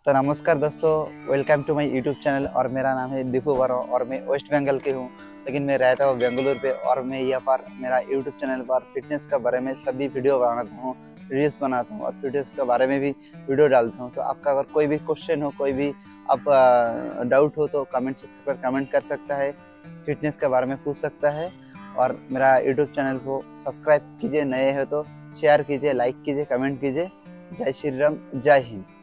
तो नमस्कार दोस्तों, welcome to my YouTube channel. और मेरा नाम है दीपू वर्मा और मैं वेस्ट बंगाल के हूँ, लेकिन मैं रहता हूँ बेंगलुरु पे। और मैं यहाँ पर मेरा यूट्यूब चैनल पर फिटनेस के बारे में सभी वीडियो बनाता हूँ, रील्स बनाता हूँ और फिटनेस के बारे में भी वीडियो डालता हूँ। तो आपका अगर कोई भी क्वेश्चन हो, कोई भी आप डाउट हो तो कमेंट सेक्शन पर कमेंट कर सकता है, फिटनेस के बारे में पूछ सकता है। और मेरा यूट्यूब चैनल को सब्सक्राइब कीजिए, नए हो तो शेयर कीजिए, लाइक कीजिए, कमेंट कीजिए। जय श्री राम, जय हिंद।